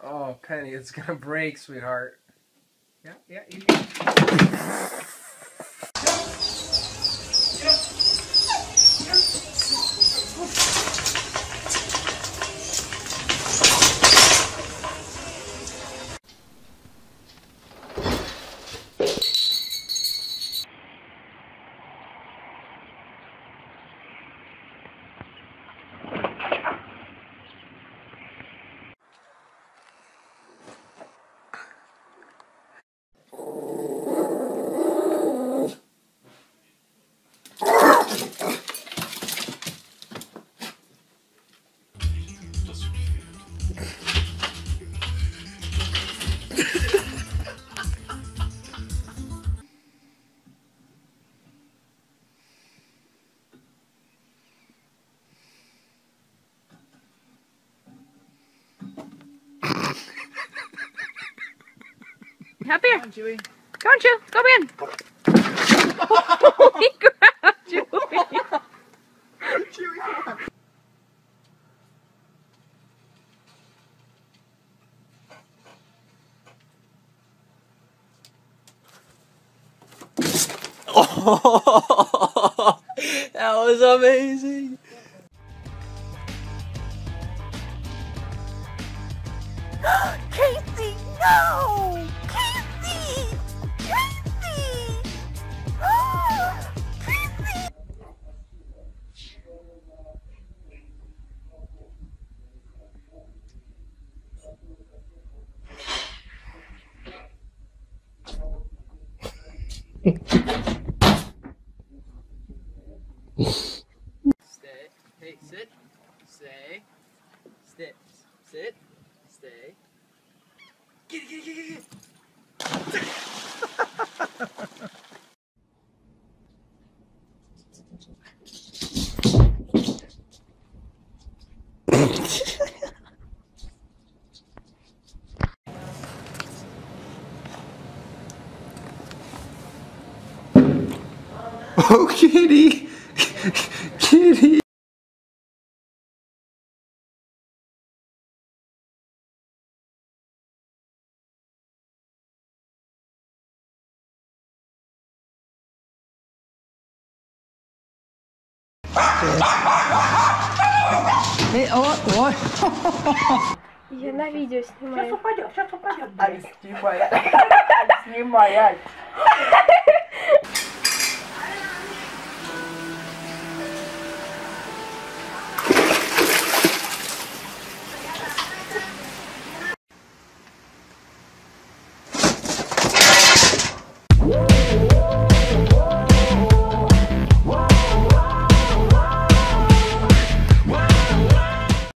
Oh, Penny, it's gonna break, sweetheart. Yeah, yeah, you Up here. Come on, Chewie. Come on, Chew. Go in. Holy crap, Chewie. Chewie, come on. Oh, that was amazing. Casey, no! Casey! Casey! Casey! Stay. Hey, sit. Stay. Sit. Sit. Stay. Get it, get it, get it, get it. Oh, kitty! Kitty! Я на видео снимаю. Сейчас упадет. Снимай. Снимай.